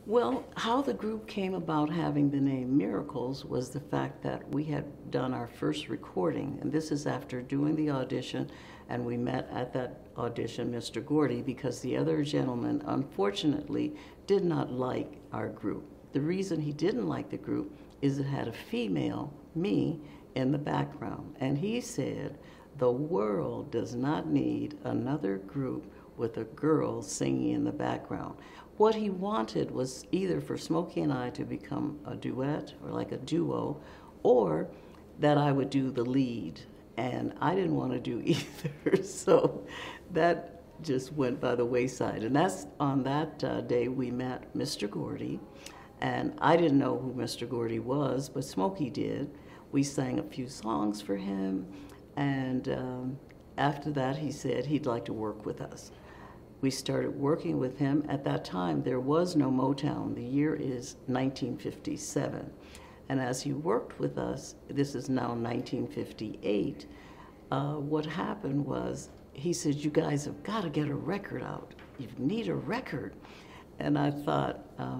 Well, how the group came about having the name Miracles was the fact that we had done our first recording, and this is after doing the audition, and we met at that audition Mr. Gordy because the other gentleman, unfortunately, did not like our group. The reason he didn't like the group is it had a female, me, in the background, and he said, the world does not need another group with a girl singing in the background. What he wanted was either for Smokey and I to become a duet or like a duo, or that I would do the lead. And I didn't want to do either, so that just went by the wayside. And that's on that day we met Mr. Gordy, and I didn't know who Mr. Gordy was, but Smokey did. We sang a few songs for him, and after that he said he'd like to work with us. We started working with him. At that time, there was no Motown. The year is 1957. And as he worked with us, this is now 1958, what happened was he said, you guys have got to get a record out. You need a record. And I thought,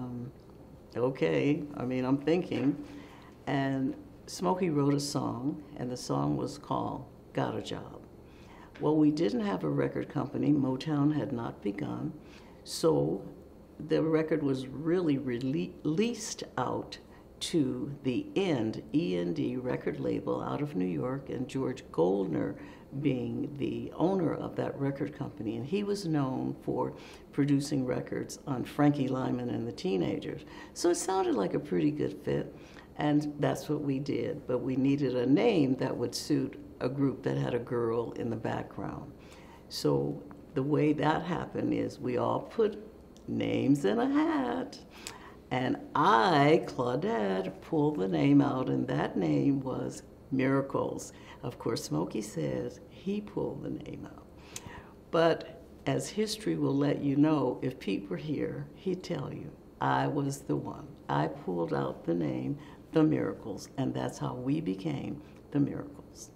okay, I'm thinking. And Smokey wrote a song, and the song was called Got a Job. Well, we didn't have a record company. Motown had not begun. So the record was really released out to the END record label out of New York, and George Goldner being the owner of that record company. And he was known for producing records on Frankie Lyman and the Teenagers. So it sounded like a pretty good fit, and that's what we did. But we needed a name that would suit a group that had a girl in the background. So the way that happened is we all put names in a hat, and I, Claudette, pulled the name out, and that name was Miracles. Of course, Smokey says he pulled the name out. But as history will let you know, if Pete were here, he'd tell you, I was the one. I pulled out the name, The Miracles, and that's how we became The Miracles.